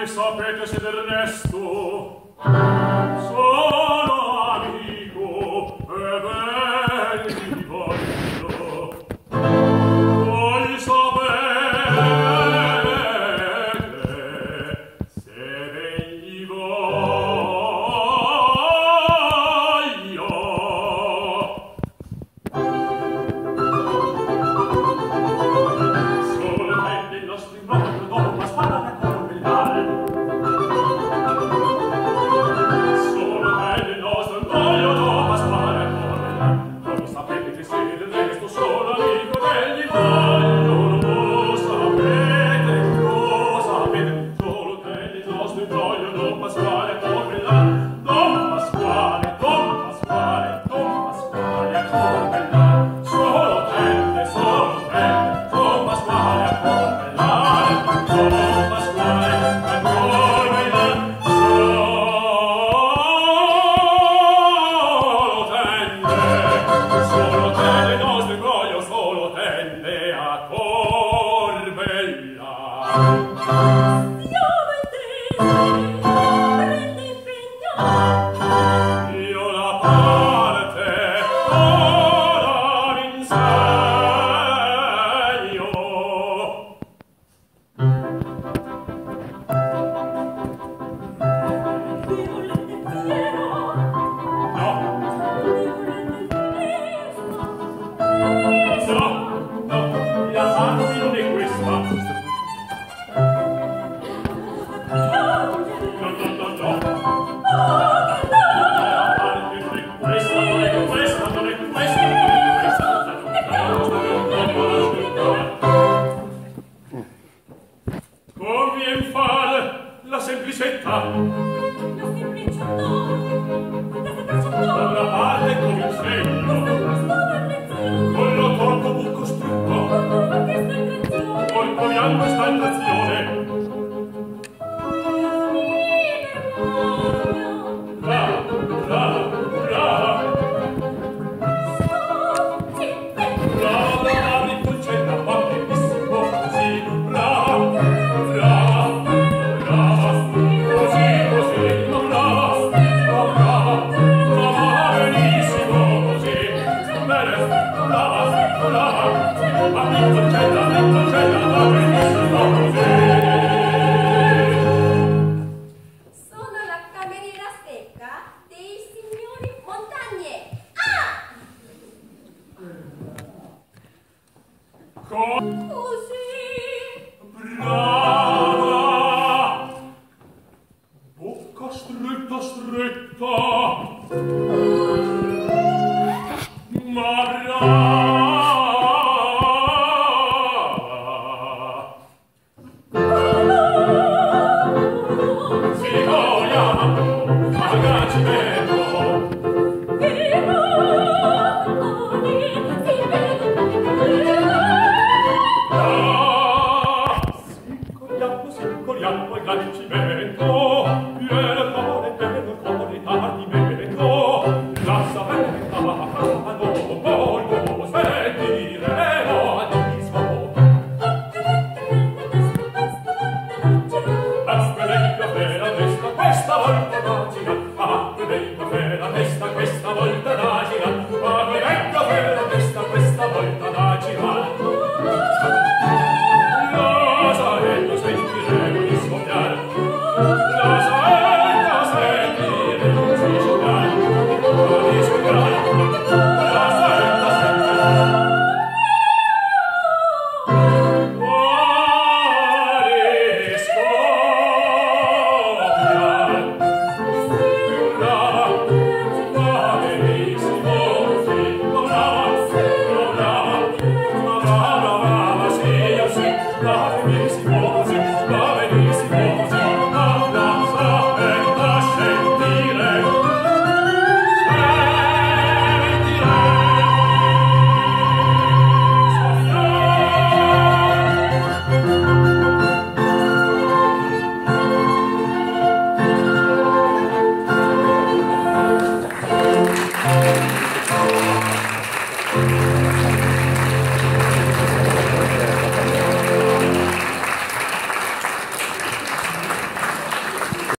sapete se del resto sono amico e ben vi voglio. Voi sapete se ben gli voglio. Solamente il nostro imbroglio dopo la spada da corbellare. Solamente il nostro imbroglio dopo la spada da corbellare. Voi sapete che siete del resto solo amico degli voglio. Lo sapete, solo del nostro imbroglio dopo la spada da corbellare. Don Pasquale, Don Pasquale, Don Pasquale a corbellare. Solo tende, Don Pasquale a corbellare. Don Pasquale a corbellare. Solo tende, il nostro imbroglio solo tende a corbellare. Siamo in crisi, prende impegno. Io la parte ora insegno. Vi volete fiero, No, vi volete presto. no, la parte non è questa. No. Oh, che no! La parte non è questa, non è questa, non è questa, non è questa. Convien fare la semplicetta. La semplice no, la semplice Da una no. parte con il segno, con lo torto buco strutto, poi proviamo questa entrazione. Brava, brava di Pulcetta, va benissimo così. Brava, così, brava, benissimo così. Bene, brava, va Pulcetta, va benissimo così. Sono la cameriera secca dei signori Montagne. Ah! Così. Brava! Bocca stretta, stretta! Ma brava! Si vogliamo, ragazzi, bene!